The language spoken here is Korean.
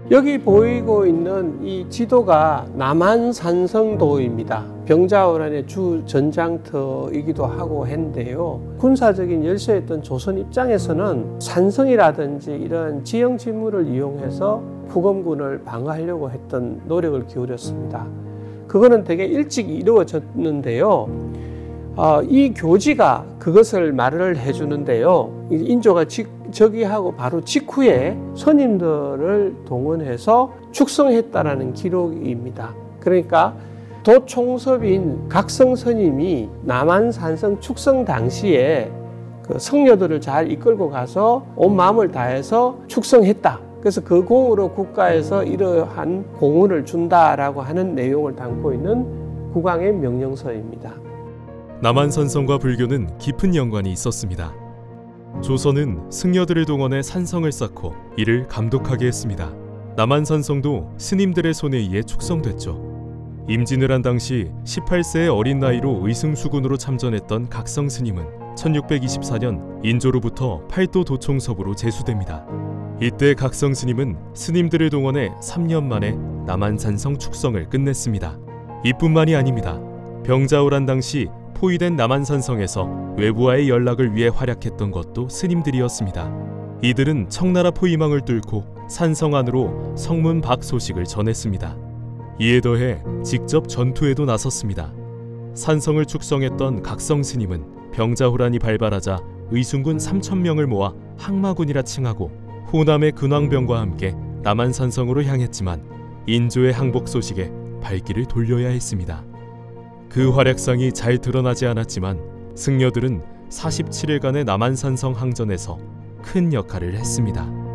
여기 보이고 있는 이 지도가 남한산성도입니다. 병자호란의 주 전장터이기도 하고 했는데요. 군사적인 열세였던 조선 입장에서는 산성이라든지 이런 지형 지물을 이용해서 후검군을 방어하려고 했던 노력을 기울였습니다. 그거는 되게 일찍 이루어졌는데요. 이 교지가 그것을 말을 해주는데요. 인조가 저기하고 바로 직후에 선임들을 동원해서 축성했다라는 기록입니다. 그러니까 도총섭인 각성 스님이 남한산성 축성 당시에 그 성녀들을 잘 이끌고 가서 온 마음을 다해서 축성했다. 그래서 그 공으로 국가에서 이러한 공헌을 준다라고 하는 내용을 담고 있는 국왕의 명령서입니다. 남한산성과 불교는 깊은 연관이 있었습니다. 조선은 승려들을 동원해 산성을 쌓고 이를 감독하게 했습니다. 남한산성도 스님들의 손에 의해 축성됐죠. 임진왜란 당시 18세의 어린 나이로 의승수군으로 참전했던 각성 스님은 1624년 인조로부터 팔도 도총섭으로 제수됩니다. 이때 각성 스님은 스님들을 동원해 3년 만에 남한산성 축성을 끝냈습니다. 이뿐만이 아닙니다. 병자호란 당시 포위된 남한산성에서 외부와의 연락을 위해 활약했던 것도 스님들이었습니다. 이들은 청나라 포위망을 뚫고 산성 안으로 성문 밖 소식을 전했습니다. 이에 더해 직접 전투에도 나섰습니다. 산성을 축성했던 각성 스님은 병자호란이 발발하자 의순군 3,000명을 모아 항마군이라 칭하고 호남의 근왕병과 함께 남한산성으로 향했지만 인조의 항복 소식에 발길을 돌려야 했습니다. 그 활약상이 잘 드러나지 않았지만 승려들은 47일간의 남한산성 항전에서 큰 역할을 했습니다.